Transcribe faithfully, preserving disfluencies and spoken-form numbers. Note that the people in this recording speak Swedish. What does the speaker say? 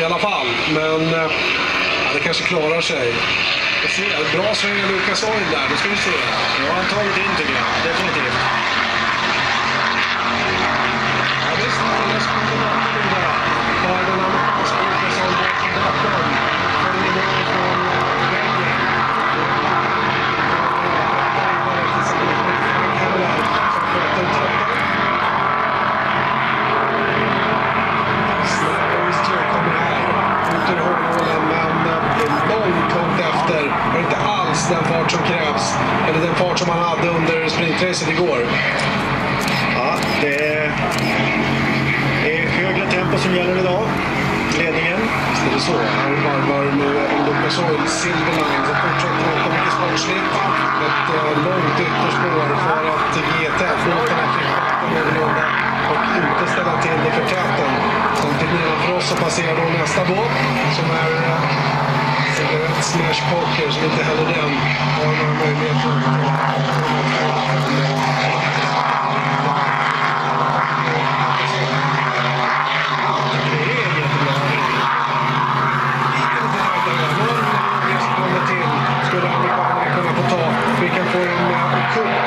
alla fall. Men ja, det kanske klarar sig. Bra sväng av Lucas Oil där, då ska vi se. Ja, han tagit in tycker jag, definitivt. Ja visst, det ska inte vara det där. För den amerikanska Lucas Oil bakom. Följer med från väggen. Inte alls den fart som krävs, eller den fart som han hade under sprintracet igår. Ja, det är högre tempo som gäller idag. Ledningen. Visst är det så. Här varvar nu Lucas Oil Silverline som fortsätter åka mycket sportsligt. Ett eh, långt ytterspår för att ge tätfoten att någorlunda och inte ställa till det för täten. Samtidigt är det för oss att passera då nästa båt som är Cigarette Smash Poker, som inte heller den har några möjligheter att skulle amerikanerna kunna få ta. Vi kan få en kupp